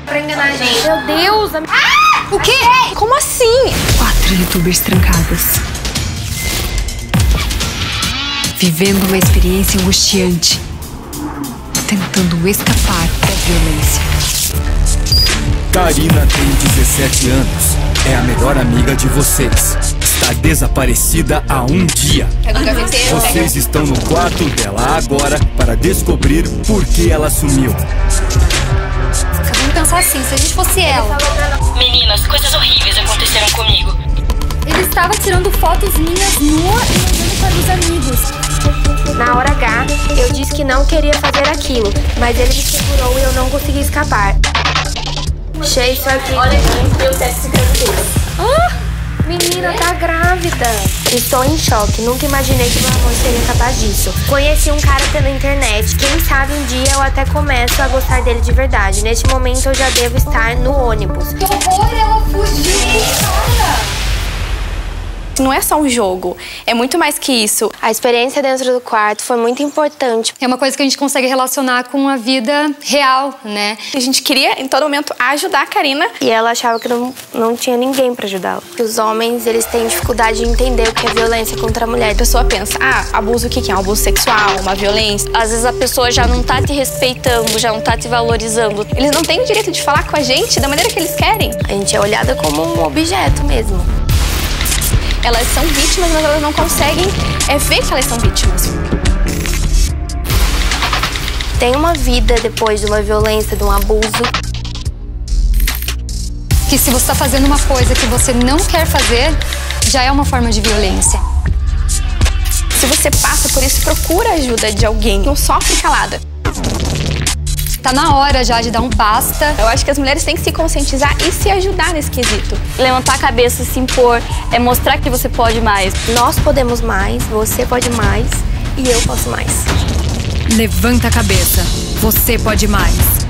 Pra enganar a gente. Meu Deus! O quê? Como assim? 4 youtubers trancadas. Vivendo uma experiência angustiante. Tentando escapar da violência. Karina tem 17 anos. É a melhor amiga de vocês. Está desaparecida há um dia. Vocês estão no quarto dela agora para descobrir por que ela sumiu. Vamos pensar assim, se a gente fosse ela. Meninas, coisas horríveis aconteceram comigo. Ele estava tirando fotos minhas nua e mandando para os amigos. Na hora H, eu disse que não queria fazer aquilo, mas ele me segurou e eu não consegui escapar. Achei isso aqui. Olha aqui, deu teste de gravidez. Menina, tá grávida. Estou em choque. Nunca imaginei que meu amor seria capaz disso. Conheci um cara pela internet. Quem sabe um dia eu até começo a gostar dele de verdade. Neste momento eu já devo estar no ônibus. Que horror, ela fugiu do cara. Não é só um jogo, é muito mais que isso. A experiência dentro do quarto foi muito importante. É uma coisa que a gente consegue relacionar com a vida real, né? A gente queria, em todo momento, ajudar a Karina. E ela achava que não tinha ninguém pra ajudá-la. Os homens, eles têm dificuldade de entender o que é violência contra a mulher. A pessoa pensa, abuso o que é? Um abuso sexual, uma violência. Às vezes a pessoa já não tá te respeitando, já não tá te valorizando. Eles não têm o direito de falar com a gente da maneira que eles querem. A gente é olhada como um objeto mesmo. Elas são vítimas, mas elas não conseguem ver que elas são vítimas. Tem uma vida depois de uma violência, de um abuso. Que se você está fazendo uma coisa que você não quer fazer, já é uma forma de violência. Se você passa por isso, procura a ajuda de alguém. Não sofre calada. Tá na hora já de dar um basta. Eu acho que as mulheres têm que se conscientizar e se ajudar nesse quesito. Levantar a cabeça, se impor, é mostrar que você pode mais. Nós podemos mais, você pode mais e eu posso mais. Levanta a cabeça. Você pode mais.